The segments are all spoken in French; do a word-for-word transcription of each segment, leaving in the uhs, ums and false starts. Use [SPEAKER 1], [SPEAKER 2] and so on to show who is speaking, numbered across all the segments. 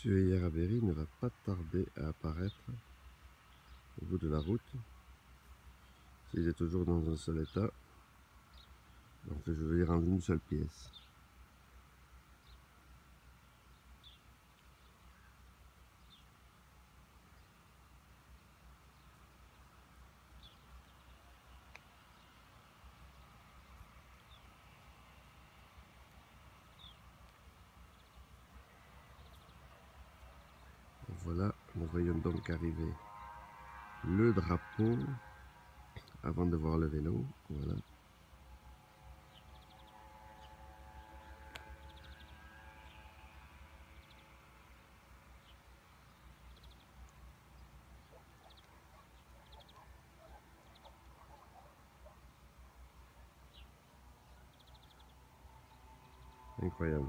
[SPEAKER 1] Monsieur Yaraberry ne va pas tarder à apparaître au bout de la route. S'il est toujours dans un seul état, donc je vais y rendre une seule pièce. Voilà, nous voyons donc arriver le drapeau avant de voir le vélo. Voilà. Incroyable.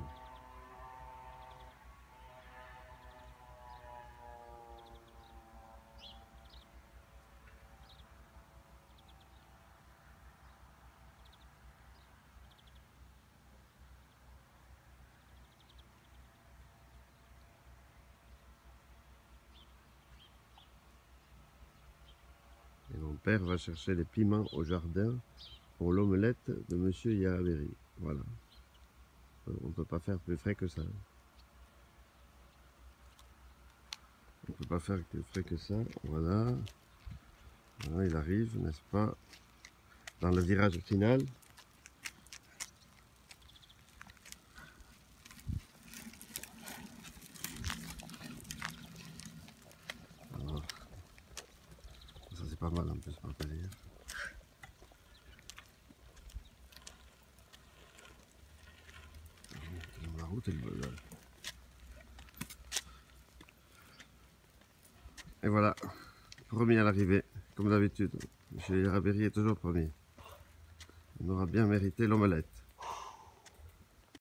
[SPEAKER 1] Et mon père va chercher les piments au jardin pour l'omelette de Monsieur Yaraberry. Voilà. On ne peut pas faire plus frais que ça. On ne peut pas faire plus frais que ça. Voilà. Voilà, il arrive, n'est-ce pas, dans le virage final. Alors, ça c'est pas mal en plus, par plaisir. La route est bonne. Et voilà, premier à l'arrivée, comme d'habitude. Monsieur Yaraberry est toujours premier. On aura bien mérité l'omelette.